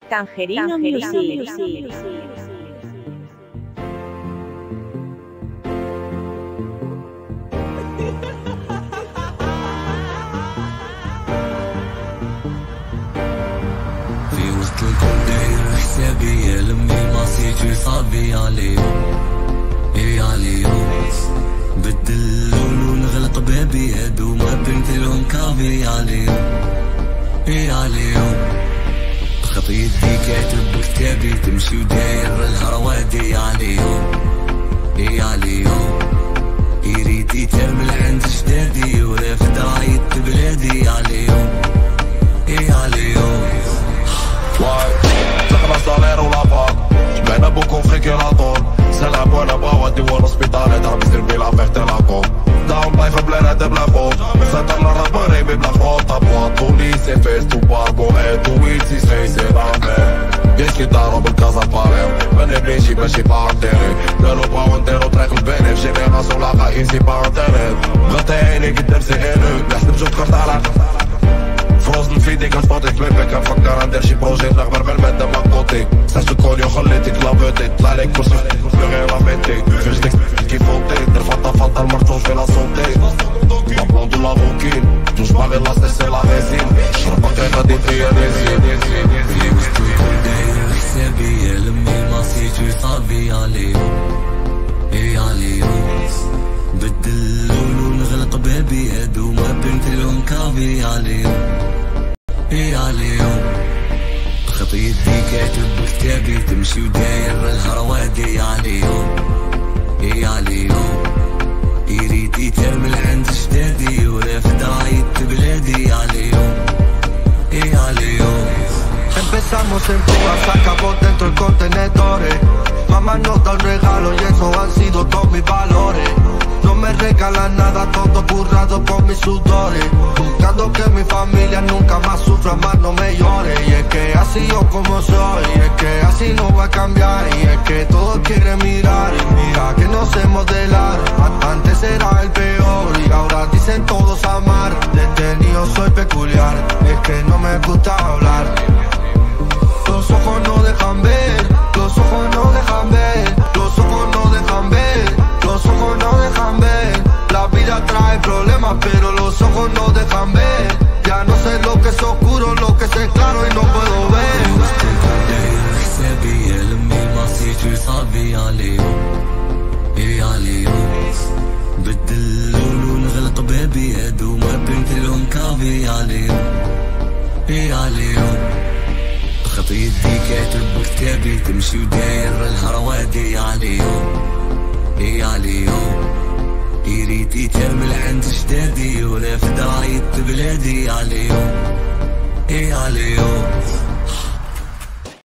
Tangerino Music. في وسط الكل داير حسابي يا لمي ماسيتو صعبي عليهم ايه عليهم بدل اللون ونغلق بابي هادو ما بنتلهم كافي عليهم ايه عليهم بخط يدي كاتب بكتابي تمشي وداير الهروادي عليهم ايه عليهم يريد يتعمل عند جدادي ورافد عيط بلادي عليهم ايه عليهم دخل صالير ولا باق جمعنا بوكو فيكي لاطول سلام وانا باودي والهوسبيتالي ضرب يصير بلا فيه تلاقو داون لايف بلا نادى بلا خوف سيطر للراب غريبي بلا خوف طابوات بوليسي فيستو باربو ايتو ويتسي سيسي رامي يسكي دارو بالكازا بارير ما نبنيشي ماشي بارتيري دارو باو نديرو طريق البني في جينيراسيون لاقا ايزي بارتيري غطي عيني قدام سي انو نحسب جوج كرت على فروزن في ديك الفاضي في ميبك نفكر ندير شي بروجي نغبر بالمادة ماكوتي ساس الكوليو خليتك لافوتي طلع لك كرسي غير لافيتي في جدك كي فوتي دير فطا المرتوش في لا صوتي لا بلون دو لافوكين جوج باغي لاستي سي لا ريزين شربك غادي فيا نزين في وسط الكل داير حسابي يا لمي ماسيتو صعبي عليهم ايه عليهم بدل اللون ونغلق بابي هادو ما بنتلهم كافي عليهم ايه عليهم بخط يدي كاتب بكتابي تمشي وداير الهروادي عليهم ايه عليهم يريد يتعمل عند جدادي ورافد عيط بلادي عليهم ايه عليهم Empezamos en fuga, se acabó dentro el contenedores. Mamá nos da un regalo y eso han sido todos mis valores. No me regalan nada, todo currado por mis sudores. Buscando que mi familia nunca más sufra, más no me llore. Y es que así yo como soy, y es que así no va a cambiar. Y es que todos quieren mirar, y mira que nos hemos de lar. Antes era el peor y ahora dicen todos amar. Desde niño soy peculiar, es que no me gusta hablar. Los ojos no dejan ver, los ojos no dejan ver, los ojos no dejan ver, los ojos no dejan ver. La vida trae problemas, pero los ojos no dejan ver. Ya no sé lo que es oscuro, lo que es claro y no puedo ver. حسابي يا لمي ماسيتو صعبي عليهم ايه عليهم بدل اللون ونغلق بابي هادو ما بنتلهم كافي عليهم ايه عليهم بخط يدي كاتب بكتابي تمشي وداير الهروادي عليهم ايه عليهم يريد يتعمل عند جدادي ورافد عيط بلادي عليهم ايه عليهم